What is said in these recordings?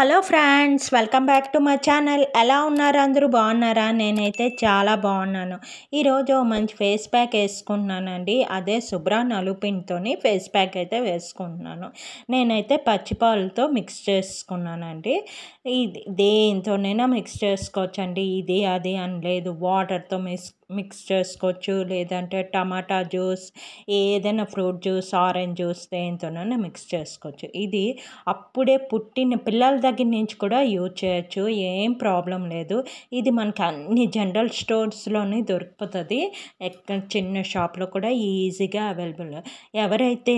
Hello friends, welcome back to my channel. ఎలా ఉన్నారు? అందరూ బాగున్నారా? నేనైతే చాలా బాగున్నాను. ఈరోజు మంచి ఫేస్ ప్యాక్ వేసుకుంటున్నానండి. అదే శుభ్ర నలుపిండితోని ఫేస్ ప్యాక్ అయితే వేసుకుంటున్నాను. నేనైతే పచ్చిపాలతో మిక్స్ చేసుకున్నానండి. ఇది దేంతోనైనా మిక్స్ చేసుకోవచ్చండి. ఇది అది అని లేదు. వాటర్తో మిక్స్ చేసుకోవచ్చు, లేదంటే టమాటా జ్యూస్, ఏదైనా ఫ్రూట్ జ్యూస్, ఆరెంజ్ జ్యూస్ దేంతోనైనా మిక్స్ చేసుకోవచ్చు. ఇది అప్పుడే పుట్టిన పిల్లల దగ్గర నుంచి కూడా యూజ్ చేయొచ్చు, ఏం ప్రాబ్లం లేదు. ఇది మనకి అన్ని జనరల్ స్టోర్స్లోనే దొరుకుతుంది. ఎక్కడ చిన్న షాప్లో కూడా ఈజీగా అవైలబుల్. ఎవరైతే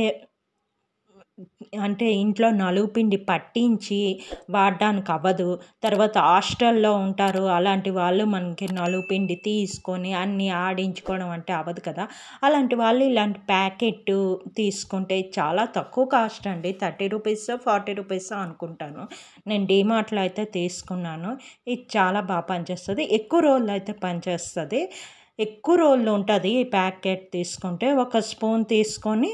అంటే ఇంట్లో నలుగుపిండి పట్టించి వాడడానికి అవ్వదు, తర్వాత హాస్టల్లో ఉంటారు, అలాంటి వాళ్ళు మనకి నలుగుపిండి తీసుకొని అన్నీ ఆడించుకోవడం అంటే అవ్వదు కదా. అలాంటి వాళ్ళు ఇలాంటి ప్యాకెట్ తీసుకుంటే చాలా తక్కువ కాస్ట్ అండి. 30 రూపీస్ 40 రూపీస్ అనుకుంటాను. నేను డీమార్ట్లో అయితే తీసుకున్నాను. ఇది చాలా బాగా పనిచేస్తుంది. ఎక్కువ రోజులు అయితే పనిచేస్తుంది. ఎక్కువ రోజులు ఉంటుంది ఈ ప్యాకెట్ తీసుకుంటే. ఒక స్పూన్ తీసుకొని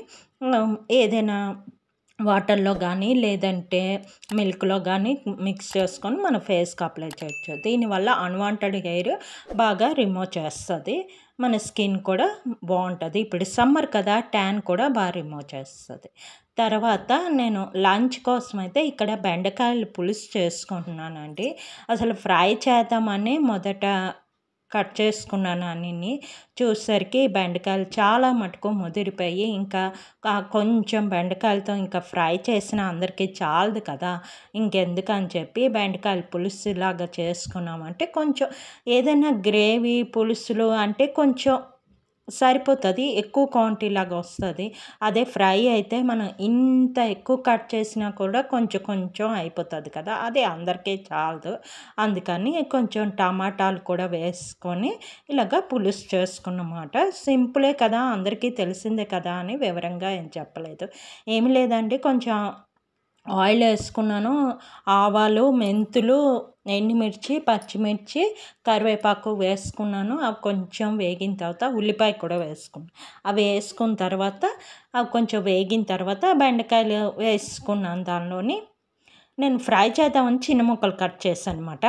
ఏదైనా వాటర్లో కానీ లేదంటే మిల్క్లో కానీ మిక్స్ చేసుకొని మన ఫేస్కి అప్లై చేయొచ్చు. దీనివల్ల అన్వాంటెడ్ హెయిర్ బాగా రిమూవ్ చేస్తుంది. మన స్కిన్ కూడా బాగుంటుంది. ఇప్పుడు సమ్మర్ కదా, ట్యాన్ కూడా బాగా రిమూవ్ చేస్తుంది. తర్వాత నేను లంచ్ కోసం అయితే ఇక్కడ బెండకాయలు పులుసు చేసుకుంటున్నానండి. అసలు ఫ్రై చేద్దామని మొదట కట్ చేసుకున్నాను. అన్నీ చూసేసరికి బెండకాయలు చాలా మటుకు ముదిరిపోయి, ఇంకా కొంచెం బెండకాయలతో ఇంకా ఫ్రై చేసిన అందరికీ చాలదు కదా, ఇంకెందుకని చెప్పి బెండకాయల పులుసు లాగా చేసుకున్నామంటే కొంచెం ఏదైనా గ్రేవీ పులుసులు అంటే కొంచెం సరిపోతుంది, ఎక్కువ క్వాంటిటీ లాగా వస్తుంది. అదే ఫ్రై అయితే మనం ఇంత ఎక్కువ కట్ చేసినా కూడా కొంచెం కొంచెం అయిపోతుంది కదా, అదే అందరికీ చాలదు. అందుకని కొంచెం టమాటాలు కూడా వేసుకొని ఇలాగ పులుసు చేసుకున్నమాట. సింపులే కదా, అందరికీ తెలిసిందే కదా అని వివరంగా ఏం చెప్పలేదు. ఏమి లేదండి, కొంచెం ఆయిల్ వేసుకున్నాను. ఆవాలు, మెంతులు, ఎండుమిర్చి, పచ్చిమిర్చి, కరివేపాకు వేసుకున్నాను. అవి కొంచెం వేగిన తర్వాత ఉల్లిపాయ కూడా వేసుకున్నాను. అవి వేసుకున్న తర్వాత అవి కొంచెం వేగిన తర్వాత బెండకాయలు వేసుకున్నాను. దానిలోని నేను ఫ్రై చేద్దామని చిన్న ముక్కలు కట్ చేశాను అనమాట.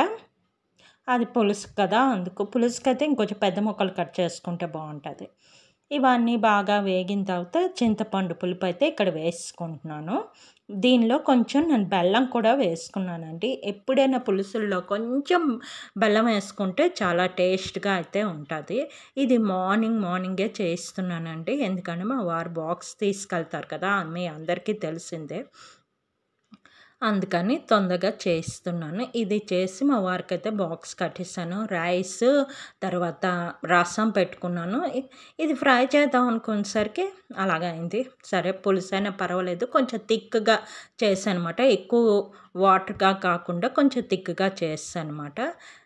అది పులుసు కదా, అందుకు పులుసుకి అయితే ఇంకొంచెం పెద్ద ముక్కలు కట్ చేసుకుంటే బాగుంటుంది. ఇవన్నీ బాగా వేగిన తర్వాత చింతపండు పులుపు అయితే ఇక్కడ వేసుకుంటున్నాను. దీనిలో కొంచెం నేను బెల్లం కూడా వేసుకున్నానండి. ఎప్పుడైనా పులుసుల్లో కొంచెం బెల్లం వేసుకుంటే చాలా టేస్ట్గా అయితే ఉంటుంది. ఇది మార్నింగే చేస్తున్నానండి, ఎందుకంటే మా వారు బాక్స్ తీసుకెళ్తారు కదా, మీ అందరికీ తెలిసిందే. అందుకని తొందరగా చేస్తున్నాను. ఇది చేసి మా వారికి అయితే బాక్స్ కట్టేసాను. రైస్ తర్వాత రసం పెట్టుకున్నాను. ఇది ఫ్రై చేద్దాం అనుకునేసరికి అలాగైంది. సరే పులుసు అయినా పర్వాలేదు, కొంచెం థిక్గా చేశాను అనమాట. ఎక్కువ వాటర్గా కాకుండా కొంచెం థిక్గా చేశాను అనమాట.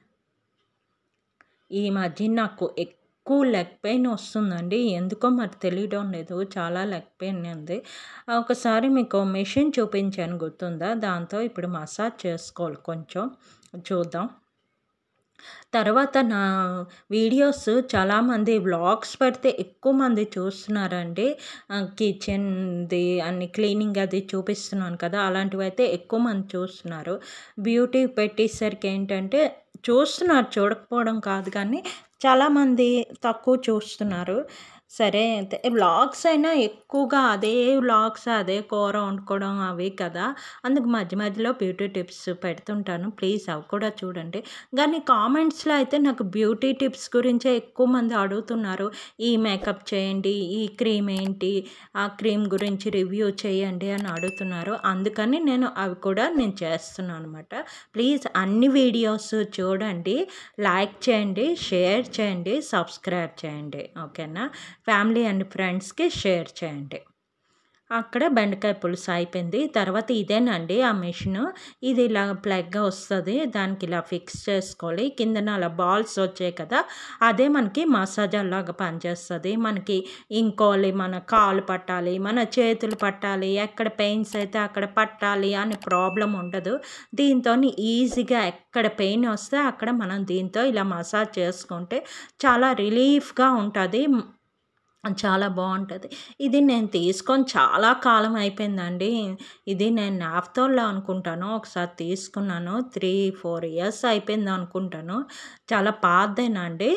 ఈ మధ్య నాకు ఎక్కువ లెగ్ పెయిన్ వస్తుందండి, ఎందుకో మరి తెలియడం లేదు. చాలా లెగ్ పెయిన్ ఉంది. ఒకసారి మీకు మెషిన్ చూపించాను గుర్తుందా, దాంతో ఇప్పుడు మసాజ్ చేసుకోవాలి. కొంచెం చూద్దాం. తర్వాత నా వీడియోస్ చాలామంది వ్లాగ్స్ పెడితే ఎక్కువ మంది చూస్తున్నారండి. కిచెన్ది అన్ని క్లీనింగ్ అది చూపిస్తున్నాను కదా, అలాంటివి అయితే ఎక్కువ మంది చూస్తున్నారు. బ్యూటీ పెట్టేసరికి ఏంటంటే చూస్తున్నారు, చూడకపోవడం కాదు కానీ చాలామంది తక్కువ చూస్తున్నారు. సరే వ్లాగ్స్ అయినా ఎక్కువగా అదే వ్లాగ్స్, అదే కూర వండుకోవడం అవి కదా, అందుకు మధ్య మధ్యలో బ్యూటీ టిప్స్ పెడుతుంటాను. ప్లీజ్ అవి కూడా చూడండి. కానీ కామెంట్స్లో అయితే నాకు బ్యూటీ టిప్స్ గురించే ఎక్కువ మంది అడుగుతున్నారు. ఈ మేకప్ చేయండి, ఈ క్రీమ్ ఏంటి, ఆ క్రీమ్ గురించి రివ్యూ చేయండి అని అడుగుతున్నారు. అందుకని అవి కూడా నేను చేస్తున్నాను అనమాట. ప్లీజ్ అన్ని వీడియోస్ చూడండి, లైక్ చేయండి, షేర్ చేయండి, సబ్స్క్రైబ్ చేయండి. ఓకేనా? ఫ్యామిలీ అండ్ ఫ్రెండ్స్కి షేర్ చేయండి. అక్కడ బెండకాయ పులుసు అయిపోయింది. తర్వాత ఇదేనండి ఆ మిషన్. ఇది ఇలా ప్లగ్గా వస్తుంది, దానికి ఇలా ఫిక్స్ చేసుకోవాలి. కిందన అలా బాల్స్ వచ్చాయి కదా, అదే మనకి మసాజర్ లాగా పనిచేస్తుంది. మనకి ఇంకోలి మన కాలు పట్టాలి, మన చేతులు పట్టాలి, ఎక్కడ పెయిన్స్ అయితే అక్కడ పట్టాలి అని ప్రాబ్లం ఉండదు. దీంతో ఈజీగా ఎక్కడ పెయిన్ వస్తే అక్కడ మనం దీంతో ఇలా మసాజ్ చేసుకుంటే చాలా రిలీఫ్గా ఉంటుంది. చాలా బావుంటది. ఇది నేను తీసుకొని చాలా కాలం అయిపోయిందండి. ఇది నేను నాఫ్తోల్‌లో అనుకుంటాను. ఒకసారి తీసుకున్నాను. 3, 4 ఇయర్స్ అయిపోయిందనుకుంటాను. చాలా పాతదేనండి.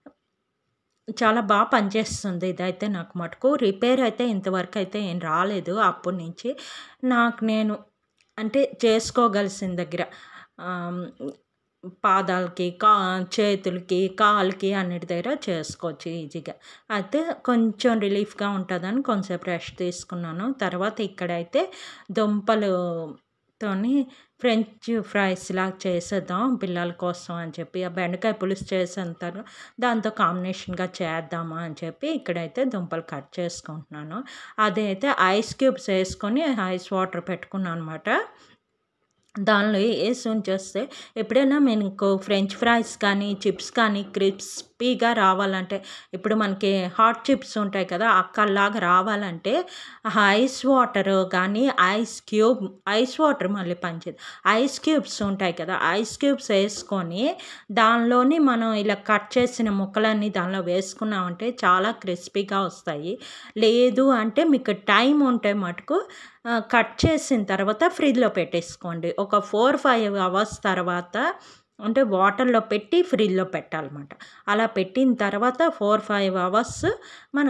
చాలా పనిచేస్తుంది ఇదైతే నాకు మటుకు. రిపేర్ అయితే ఇంతవరకైతే ఏం రాలేదు అప్పటి నుంచి. నాకు నేను అంటే చేసుకోగలిసిన దగ్గర ఆహ్, పాదాలకి, చేతులకి, కాళ్ళకి అన్నిటి దగ్గర చేసుకోవచ్చు ఈజీగా. అయితే కొంచెం రిలీఫ్‌గా ఉంటదని కొంసేపు రెస్ట్ తీసుకున్నాను. తర్వాత ఇక్కడైతే దుంపలు తోని ఫ్రెంచ్ ఫ్రైస్‌లాగా చేసేద్దాం పిల్లల కోసం అని చెప్పి, ఆ బెండకాయ పులుసు చేసేంతాను దాంతో కాంబినేషన్‌గా చేద్దామా అని చెప్పి ఇక్కడైతే దుంపలు కట్ చేసుకుంటున్నాను. అదైతే ఐస్ క్యూబ్స్ ఏసుకొని ఐస్ వాటర్ పెట్టుకున్నాననమాట. దానిలో ఏసి ఉంచేస్తే ఎప్పుడైనా మీకు ఫ్రెంచ్ ఫ్రైస్ కానీ, చిప్స్ కానీ క్రిస్పీగా రావాలంటే, ఇప్పుడు మనకి హాట్ చిప్స్ ఉంటాయి కదా! అక్కల్లాగా రావాలంటే ఐస్ వాటర్ గానీ, ఐస్ వాటర్ మళ్ళీ పనిచేయదు. ఐస్ క్యూబ్స్ ఉంటాయి కదా! ఐస్ క్యూబ్స్ ఏసుకొని దానిలోని మనం ఇలా కట్ చేసిన ముక్కలన్నీ దానిలో వేసుకున్నామంటే చాలా క్రిస్పీగా వస్తాయి. లేదు అంటే మీకు టైం ఉంటే మటుకు కట్ చేసిన తర్వాత ఫ్రిడ్జ్‌లో పెట్టేసుకోండి. ఒక 4, 5 అవర్స్ తర్వాత అంటే వాటర్‌లో పెట్టి ఫ్రిడ్జ్‌లో పెట్టాలన్నమాట. అలా పెట్టిన తర్వాత 4, 5 అవర్స్ మనం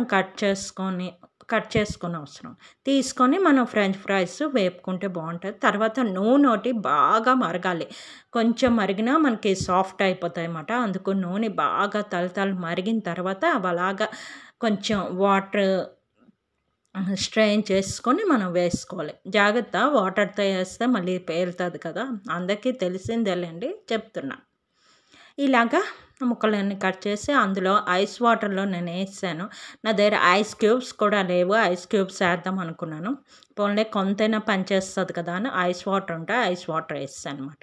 కట్ చేసుకోనవసరం. తీసుకొని మనం ఫ్రెంచ్ ఫ్రైస్ వేపుకుంటే బావుంటది. తర్వాత నూనె బాగా మరగాలి. కొంచెం మరిగినా మనకి సాఫ్ట్ అయిపోతాయన్నమాట. అందుకు నూనె బాగా తళతళ మరిగిన తర్వాత అవలాగా కొంచెం వాటర్ స్ట్రెయిన్ చేసుకొని మనం వేసుకోవాలి. జాగ్రత్త వాటర్‌తో ఏస్తే మళ్ళీ పేలుతది కదా! అందరికీ తెలిసిందేలెండి చెప్తున్నా. ఇలాగా ముక్కలన్నీ కట్ చేసి అందులో ఐస్ వాటర్‌లో నేనేసాను. నా దగ్గర ఐస్ క్యూబ్స్ కూడా లేవు. ఐస్ క్యూబ్స్ ఏద్దాం అనుకున్నాను. పోన్లే కొంతైనా పనిచేస్తది కదా అని ఐస్ వాటర్ ఉంటే ఐస్ వాటర్ ఏసేసానమాట.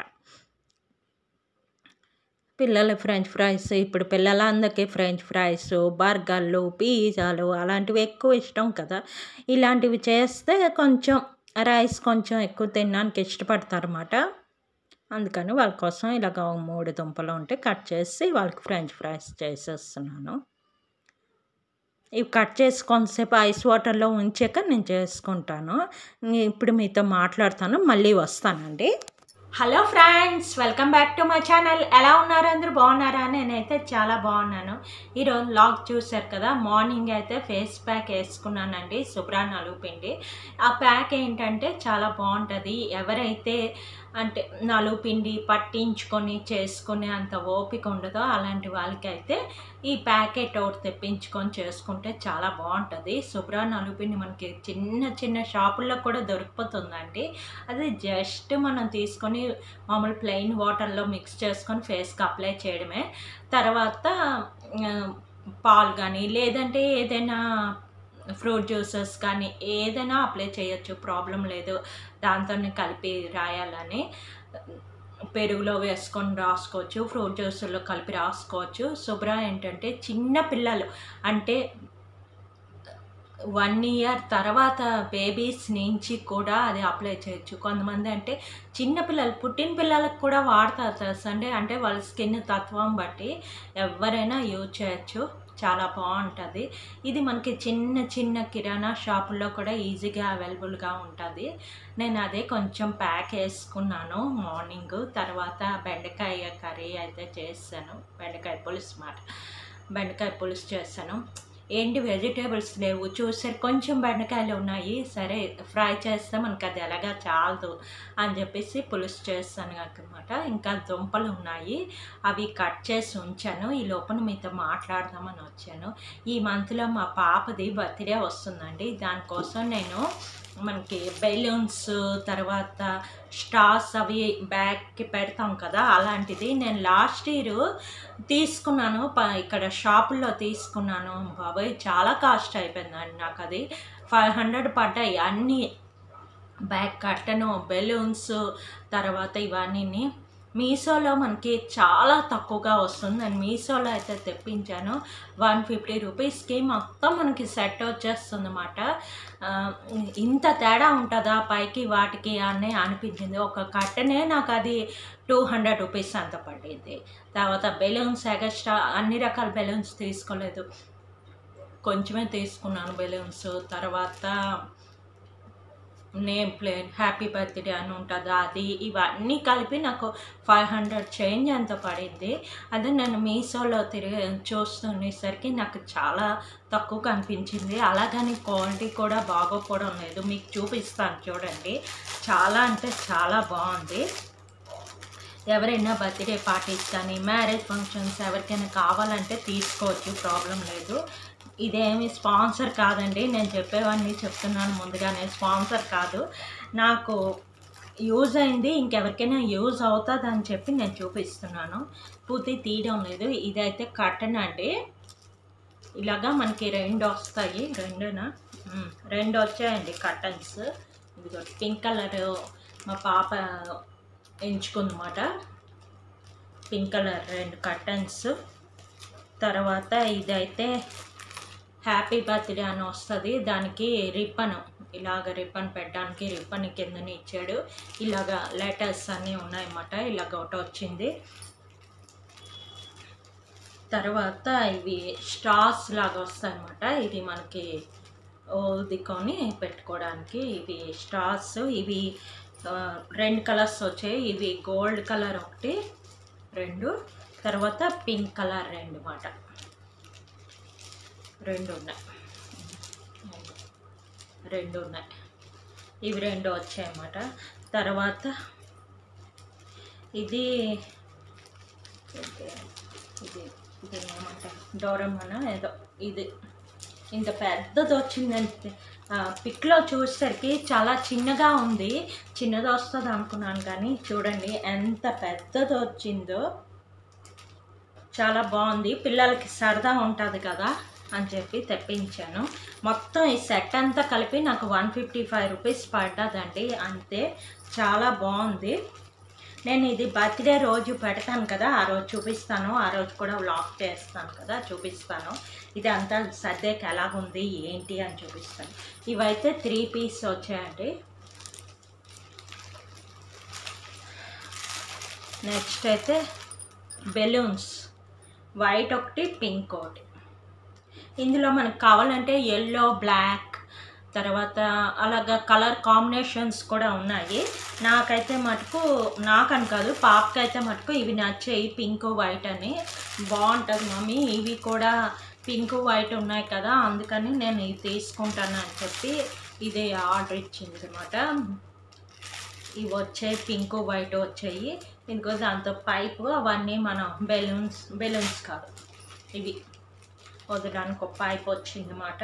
పిల్లలు ఫ్రెంచ్ ఫ్రైస్ ఇప్పుడు పిల్లలందరికీ ఫ్రెంచ్ ఫ్రైసు, బర్గర్‌లు, పిజ్జాలు అలాంటివి ఎక్కువ ఇష్టం కదా! ఇలాంటివి చేస్తే కొంచెం రైస్ కొంచెం ఎక్కువ తినడానికి ఇష్టపడతారన్నమాట. అందుకని వాళ్ళ కోసం ఇలాగ 3 దుంపలు ఉంటే కట్ చేసి వాళ్ళకి ఫ్రెంచ్ ఫ్రైస్ చేసేస్తున్నాను. ఇవి కట్ చేసి కొంతసేపు ఐస్ వాటర్‌లో ఉంచాక నేను చేసుకుంటాను. ఇప్పుడు మీతో మాట్లాడతాను. మళ్ళీ వస్తానండి. Hello friends, welcome back to my channel. ఎలా ఉన్నారు అందరూ, బాగున్నారా? నేనైతే చాలా బాగున్నాను. ఈరోజు వ్లాగ్ చూశారు కదా, మార్నింగ్ అయితే ఫేస్ ప్యాక్ వేసుకున్నానండి, శుభ్రా నలుగు పిండి. ఆ ప్యాక్ ఏంటంటే చాలా బాగుంటుంది. ఎవరైతే అంటే నలుగు పిండి పట్టించుకొని చేసుకునే అంత ఓపిక ఉండదో అలాంటి వాళ్ళకైతే ఈ ప్యాకెట్ ఒకటి తెప్పించుకొని చేసుకుంటే చాలా బాగుంటుంది. శుభ్రా నలుగు పిండి మనకి చిన్న చిన్న షాపుల్లో కూడా దొరికిపోతుందండి. అది జస్ట్ మనం తీసుకొని మామూలు ప్లెయిన్ వాటర్లో మిక్స్ చేసుకొని ఫేస్కి అప్లై చేయడమే. తర్వాత పాలు కానీ లేదంటే ఏదైనా ఫ్రూట్ జ్యూసెస్ కానీ ఏదైనా అప్లై చేయొచ్చు, ప్రాబ్లం లేదు. దాంతోనే కలిపి రాయాలని పెరుగులో వేసుకొని రాసుకోవచ్చు, ఫ్రూట్ జ్యూస్లో కలిపి రాసుకోవచ్చు. శుభ్రా ఏంటంటే చిన్న పిల్లలు అంటే 1 ఇయర్ తర్వాత బేబీస్ నుంచి కూడా అది అప్లై చేయొచ్చు. కొంతమంది అంటే చిన్నపిల్లలు పుట్టిన పిల్లలకు కూడా వాడతారు తెలుసండి. అంటే వాళ్ళ స్కిన్ తత్వం బట్టి ఎవరైనా యూజ్ చేయొచ్చు. చాలా బాగుంటుంది. ఇది మనకి చిన్న చిన్న కిరాణా షాపుల్లో కూడా ఈజీగా అవైలబుల్గా ఉంటుంది. నేను అదే కొంచెం ప్యాక్ వేసుకున్నాను మార్నింగ్. తర్వాత బెండకాయ కర్రీ అయితే చేశాను. బెండకాయ పులుసు చేశాను. ఏంటి వెజిటేబుల్స్ లేవు, చూసారు కొంచెం బెండకాయలు ఉన్నాయి, సరే ఫ్రై చేస్తే మనకు అది ఎలాగా చాలదు అని చెప్పేసి పులుసు చేస్తాను అనమాట. ఇంకా దుంపలు ఉన్నాయి, అవి కట్ చేసి ఉంచాను. ఈ లోపల మీతో మాట్లాడదామని వచ్చాను. ఈ మంత్లో మా పాపది బర్త్డే వస్తుందండి. దానికోసం నేను మనకి బెలూన్స్, తర్వాత స్టార్స్ అవి బ్యాగ్కి పెడతాం కదా, అలాంటిది నేను లాస్ట్ ఇయర్ తీసుకున్నాను. ఇక్కడ షాపుల్లో తీసుకున్నాను. బాబాయ్ చాలా కాస్ట్ అయిపోయిందండి నాకు. అది 500 పడ్డాయి అన్నీ. బ్యాగ్ కట్టను, బెలూన్స్, తర్వాత ఇవన్నీ. మీషోలో మనకి చాలా తక్కువగా వస్తుంది. నేను మీషోలో అయితే తెప్పించాను. 150 రూపీస్కి మొత్తం మనకి సెట్ వచ్చేస్తుంది అన్నమాట. ఇంత తేడా ఉంటుందా పైకి వాటికి అని అనిపించింది. ఒక కట్టనే నాకు అది 200 రూపీస్ అంత పడింది. తర్వాత బెలూన్స్ ఎక్స్ట్రా అన్ని రకాల బెలూన్స్ తీసుకోలేదు. కొంచెమే తీసుకున్నాను బెలూన్స్. తర్వాత నేమ్ ప్లేట్, హ్యాపీ బర్త్‌డే అని ఉంటది అది. ఇవన్నీ కలిపి నాకు 500 చేంజ్ ఎంతో పడింది. అదే నేను మీషోలో చూస్తుండేసరికి నాకు చాలా తక్కువకు అనిపించింది. అలాగని క్వాలిటీ కూడా బాగోకపోవడం లేదు. మీకు చూపిస్తాను చూడండి. చాలా అంటే చాలా బాగుంది. ఎవరైనా బర్త్‌డే పార్టీస్ కానీ, మ్యారేజ్ ఫంక్షన్స్ ఎవరికైనా కావాలంటే తీసుకోవచ్చు, ప్రాబ్లం లేదు. ఇదేమి స్పాన్సర్ కాదండి. నేను చెప్పేవన్నీ చెప్తున్నాను ముందుగానే, స్పాన్సర్ కాదు. నాకు యూజ్ అయింది, ఇంకెవరికైనా యూజ్ అవుతుందని చెప్పి నేను చూపిస్తున్నాను. పూర్తి తీయడం లేదు. ఇదైతే కర్టన్ అండి. ఇలాగా మనకి 2 వస్తాయి. 2 వచ్చాయండి కర్టన్స్. ఇదిగో పింక్ కలర్ మా పాప ఎంచుకుందన్నమాట. Pink colour 2 curtains. తర్వాత ఇదైతే హ్యాపీ బర్త్‌డే అని వస్తుంది. దానికి రిబ్బన్, ఇలాగ రిబ్బన్ పెట్టడానికి రిబ్బన్ కిందని ఇచ్చాడు. ఇలాగ లెటర్స్ అన్నీ ఉన్నాయన్నమాట. ఇలాగ ఒకటి వచ్చింది. తర్వాత ఇవి స్టార్స్ లాగా వస్తాయన్నమాట. ఇది మనకి దిక్కొని పెట్టుకోవడానికి ఇవి స్టార్స్. ఇవి 2 కలర్స్ వచ్చాయి. ఇవి గోల్డ్ కలర్ ఒకటి 2, తర్వాత పింక్ కలర్ 2 మాట. 2 ఉన్నాయి. ఇవి 2 వచ్చాయన్నమాట. తర్వాత ఇది ఏమంటారు, డోరమానా ఏదో. ఇది ఇంత పెద్దది వచ్చిందంటే పిక్లో చూసేసరికి చాలా చిన్నగా ఉంది. చిన్నది వస్తుంది అనుకున్నాను, కానీ చూడండి ఎంత పెద్దది వచ్చిందో. చాలా బాగుంది. పిల్లలకి సరదా ఉంటుంది కదా అని చెప్పి తెప్పించాను. మొత్తం ఈ సెట్ అంతా కలిపి నాకు 155 రూపీస్ పడ్డదండి, అంతే. చాలా బాగుంది. నేను ఇది బర్త్‌డే రోజు పెడతాను కదా, ఆ రోజు చూపిస్తాను. ఆ రోజు కూడా వ్లాగ్ చేస్తాను కదా, చూపిస్తాను. ఇది అంతా సర్దేకి ఎలాగుంది ఏంటి అని చూపిస్తాను. ఇవైతే 3 పీస్ వచ్చాయండి. నెక్స్ట్ అయితే బెలూన్స్, వైట్ ఒకటి, పింక్ ఒకటి. ఇందులో మనకు కావాలంటే ఎల్లో, బ్లాక్, తర్వాత అలాగా కలర్ కాంబినేషన్స్ కూడా ఉన్నాయి. నాకైతే మటుకు, నాకని కాదు పాపకైతే మటుకు ఇవి నచ్చాయి, పింక్ వైట్ అని. బాగుంటుంది మమ్మీ, ఇవి కూడా పింక్ వైట్ ఉన్నాయి కదా, అందుకని నేను ఇవి తీసుకుంటాను అని చెప్పి ఇదే ఆర్డర్ ఇచ్చింది అనమాట. ఇవి వచ్చాయి, పింక్ వైట్ వచ్చాయి. ఇంకో దాంతో పైపు, అవన్నీ మనం బెలూన్స్ కాదు, ఇవి వదలడానికి ఒక పైప్ వచ్చిందన్నమాట.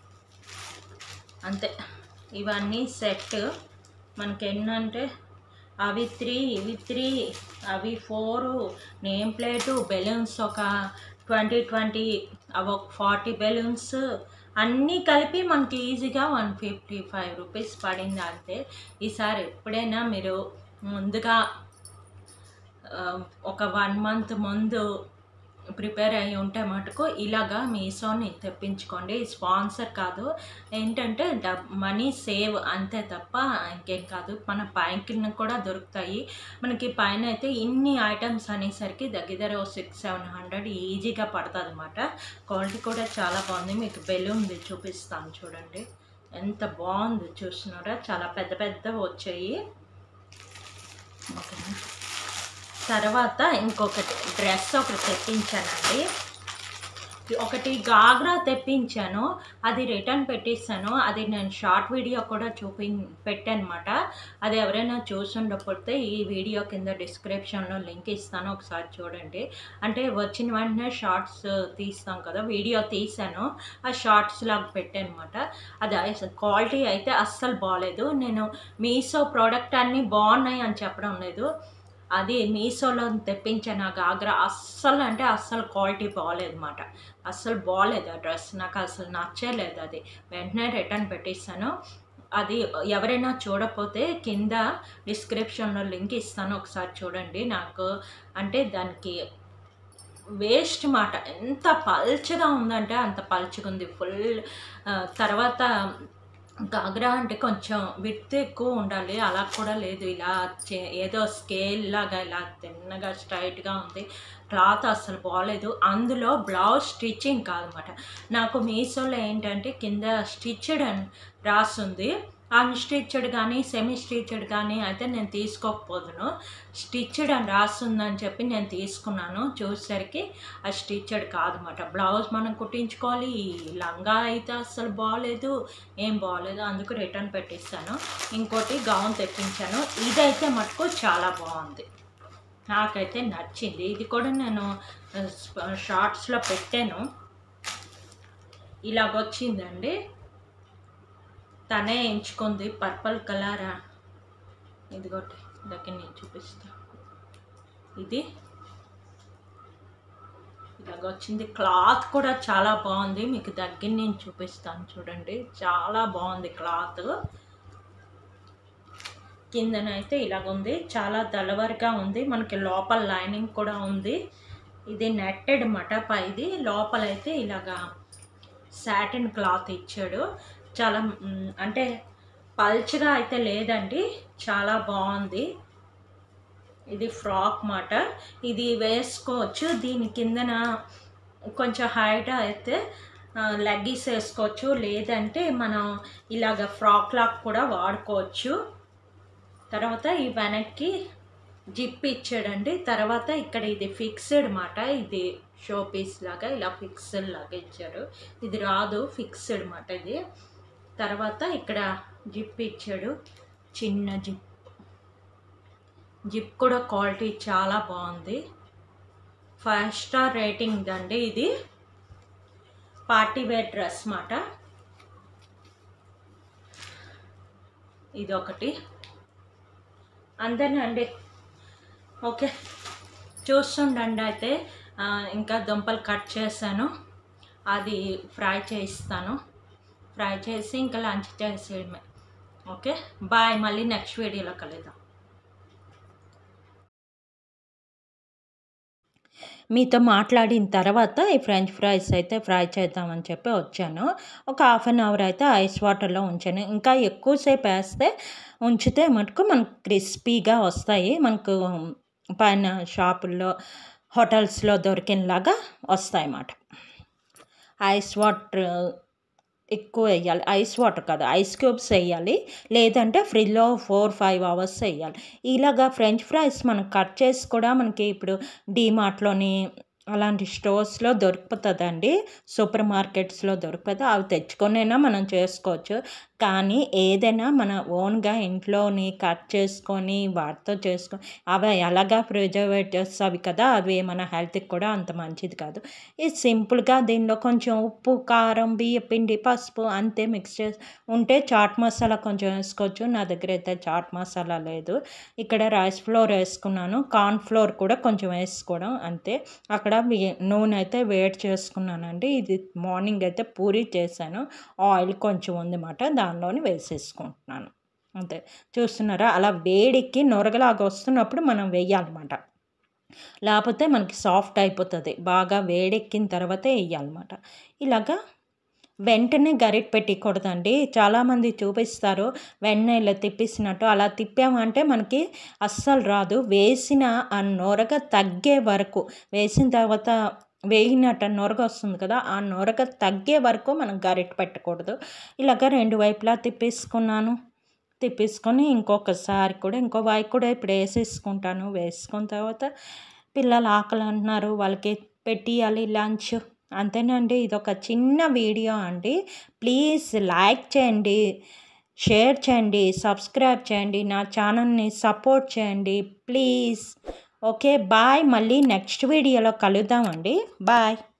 అంతే. ఇవన్నీ సెట్. మనకి ఎన్నంటే అవి 3, ఇవి 3, అవి 4, నేమ్ ప్లేటు, బెలూన్స్ ఒక 20 అవి ఒక 40 బెలూన్స్ అన్నీ కలిపి మనకి ఈజీగా 155 రూపీస్ పడింది అంతే. ఈసారి ఎప్పుడైనా మీరు ముందుగా ఒక 1 మంత్ ముందు ప్రిపేర్ అయ్యి ఉంటే మటుకు ఇలాగా మీషోని తెప్పించుకోండి. స్పాన్సర్ కాదు, ఏంటంటే మనీ సేవ్ అంతే తప్ప ఇంకేం కాదు. మన పైన కూడా దొరుకుతాయి. మనకి పైన అయితే ఇన్ని ఐటమ్స్ అనేసరికి దగ్గర 600-700 ఈజీగా పడుతుంది అన్నమాట. క్వాలిటీ కూడా చాలా బాగుంది. మీకు బెలూన్ది చూపిస్తాను చూడండి, ఎంత బాగుంది చూస్తున్నారా. చాలా పెద్ద పెద్దవి వచ్చాయి. ఓకేనా. తర్వాత ఇంకొకటి డ్రెస్ ఒకటి తెప్పించానండి. ఒకటి గాగ్రా తెప్పించాను, అది రిటర్న్ పెట్టేస్తాను. అది నేను షార్ట్ వీడియో కూడా పెట్టానమాట. అది ఎవరైనా చూసుండకపోతే ఈ వీడియో కింద డిస్క్రిప్షన్లో లింక్ ఇస్తాను, ఒకసారి చూడండి. అంటే వచ్చిన వెంటనే షార్ట్స్ తీస్తాం కదా, వీడియో తీసాను, ఆ షార్ట్స్ లాగా పెట్టానమాట. అది క్వాలిటీ అయితే అస్సలు బాగాలేదు. నేను మీషో ప్రోడక్ట్ అన్నీ బాగున్నాయి అని చెప్పడం లేదు, అది మీషోలో తెప్పించిన గాగ్రా అస్సలు అంటే అస్సలు క్వాలిటీ బాగాలేదన్నమాట. అస్సలు బాగాలేదు ఆ డ్రెస్, నాకు అసలు నచ్చలేదు. అది వెంటనే రిటర్న్ పెట్టేస్తాను. అది ఎవరైనా చూడకపోతే కింద డిస్క్రిప్షన్లో లింక్ ఇస్తాను, ఒకసారి చూడండి. నాకు అంటే దానికి వేస్ట్ మాట, ఎంత పల్చగా ఉందంటే అంత పల్చగా ఉంది ఫుల్. తర్వాత గాగ్రా అంటే కొంచెం విడ్త్ ఎక్కువ ఉండాలి, అలా కూడా లేదు. ఇలా ఏదో స్కేల్ లాగా ఇలా తిన్నగా స్ట్రైట్గా ఉంది. క్లాత్ అస్సలు బాగలేదు. అందులో బ్లౌజ్ స్టిచ్చింగ్ కాదనమాట. నాకు మీషోలో ఏంటంటే కింద స్టిచ్డ్ అని రాసుంది. అన్‌స్టిచ్డ్ కానీ, సెమీ స్టిచ్డ్ కానీ అయితే నేను తీసుకోకపోదును. స్టిచ్డ్ అని రాసుందని చెప్పి నేను తీసుకున్నాను. చూసేసరికి అది స్టిచ్డ్ కాదనమాట. బ్లౌజ్ మనం కుట్టించుకోవాలి. ఈ లంగా అయితే అస్సలు బాగలేదు, ఏం బాగలేదు. అందుకు రిటర్న్ పెట్టేసాను. ఇంకోటి గౌన్ తెప్పించాను. ఇదైతే మటుకు చాలా బాగుంది, నాకైతే నచ్చింది. ఇది కూడా నేను షార్ట్స్లో పెట్టాను. ఇలాగొచ్చిందండి. తనే ఎంచుకుంది పర్పుల్ కలర్. ఇదిగోటి దగ్గర నేను చూపిస్తా. ఇది ఇలాగొచ్చింది. క్లాత్ కూడా చాలా బాగుంది. మీకు దగ్గర నేను చూపిస్తాను చూడండి. చాలా బాగుంది క్లాత్. కిందనైతే ఇలాగుంది, చాలా దళవరిగా ఉంది. మనకి లోపల లైనింగ్ కూడా ఉంది. ఇది నెట్టెడ్ మాట పైది. లోపలైతే ఇలాగా సాటిన్ క్లాత్ ఇచ్చాడు. చాలా అంటే పల్చగా అయితే లేదండి, చాలా బాగుంది. ఇది ఫ్రాక్ మాట. ఇది వేసుకోవచ్చు. దీని కిందన కొంచెం హైట్ అయితే లెగ్గీస్ వేసుకోవచ్చు, లేదంటే మనం ఇలాగ ఫ్రాక్ లాక్ కూడా వాడుకోవచ్చు. తర్వాత ఈ వెనక్కి జిప్ ఇచ్చాడండి. తర్వాత ఇక్కడ ఇది ఫిక్స్డ్ మాట. ఇది షో పీస్ లాగా ఇలా ఫిక్స్డ్ లాగా ఇచ్చాడు. ఇది రాదు, ఫిక్స్డ్ మాట ఇది. తర్వాత ఇక్కడ జిప్ ఇచ్చాడు, చిన్న జిప్. జిప్ కూడా క్వాలిటీ చాలా బాగుంది. 5 స్టార్ రేటింగ్ అండి. ఇది పార్టీ వేర్ డ్రెస్ మాట. ఇది ఒకటి అంతేనండి. ఓకే, చూస్తుండండి. అయితే ఇంకా దుంపలు కట్ చేశాను, అది ఫ్రై చేయిస్తాను. ఫ్రై చేసి ఇంకా లంచ్ చేసేయడమే. Okay, bye. మళ్ళీ నెక్స్ట్ వీడియోలో కలుద్దాం. మీతో మాట్లాడిన తర్వాత ఈ ఫ్రెంచ్ ఫ్రైస్ అయితే ఫ్రై చేద్దామని చెప్పి వచ్చాను. ఒక హాఫ్ అన్ అవర్ అయితే ఐస్ వాటర్లో ఉంచాను. ఇంకా ఎక్కువసేపు వేస్తే ఉంచితే మటుకు మనకు క్రిస్పీగా వస్తాయి. మనకు పైన షాపుల్లో హోటల్స్లో దొరికినలాగా వస్తాయి అన్నమాట. ఐస్ వాటర్ ఎక్కువ వేయాలి. ఐస్ వాటర్ కాదు, ఐస్ క్యూబ్స్ వేయాలి, లేదంటే ఫ్రిడ్జ్లో 4-5 అవర్స్ వేయాలి. ఇలాగా ఫ్రెంచ్ ఫ్రైస్ మనం కట్ చేసి కూడా మనకి ఇప్పుడు డీమార్ట్లోని అలాంటి స్టోర్స్లో దొరుకుతుందండి, సూపర్ మార్కెట్స్లో దొరుకుతుంది. అవి తెచ్చుకొనైనా మనం చేసుకోవచ్చు. కానీ ఏదైనా మన ఓన్గా ఇంట్లోని కట్ చేసుకొని వాటితో చేసుకొని అవి ఎలాగా ప్రిజర్వేటివ్స్ అవి కదా, అవి మన హెల్త్కి కూడా అంత మంచిది కాదు. ఇది సింపుల్గా దీనిలో కొంచెం ఉప్పు, కారం, బియ్యపిండి, పసుపు అంతే మిక్స్ చేసి ఉంటే చాట్ మసాలా కొంచెం వేసుకోవచ్చు. నా దగ్గర అయితే చాట్ మసాలా లేదు. ఇక్కడ రైస్ ఫ్లోర్ వేసుకున్నాను, కార్న్ ఫ్లోర్ కూడా కొంచెం వేసుకోవడం అంతే. అక్కడ నూనె అయితే వేడి చేసుకున్నానండి. ఇది మార్నింగ్ అయితే పూరి చేశాను, ఆయిల్ కొంచెం ఉందన్నమాట, దానిలోని వేసేసుకుంటున్నాను అంతే. చూస్తున్నారా, అలా వేడికి నొరగలాగా వస్తున్నప్పుడు మనం వేయాలన్నమాట, లేకపోతే మనకి సాఫ్ట్ అయిపోతుంది. బాగా వేడెక్కిన తర్వాతే వేయాలన్నమాట. ఇలాగా వెంటనే గరిట పెట్టకూడదండి. చాలామంది చూపిస్తారు వెన్న ఇలా తిప్పేసినట్టు. అలా తిప్పామంటే మనకి అస్సలు రాదు. వేసిన ఆ నొరగ తగ్గే వరకు, వేసిన తర్వాత వేగినట్టు నొరగ వస్తుంది కదా, ఆ నొరగ తగ్గే వరకు మనం గరిట పెట్టకూడదు. ఇలాగ 2 వైపులా తిప్పేసుకొని ఇంకొకసారి కూడా ఇంకో వైపు కూడా ఇప్పుడు వేసేసుకుంటాను. వేసుకున్న తర్వాత పిల్లలు ఆకలి అంటున్నారు, వాళ్ళకి పెట్టియాలి లంచ్. అంతేనండి. ఇదొక చిన్న వీడియో అండి. ప్లీజ్ లైక్ చేయండి, షేర్ చేయండి, సబ్స్క్రైబ్ చేయండి, నా ఛానల్ని సపోర్ట్ చేయండి ప్లీజ్. Okay, bye. మళ్ళీ నెక్స్ట్ వీడియోలో కలుద్దామండి. బాయ్.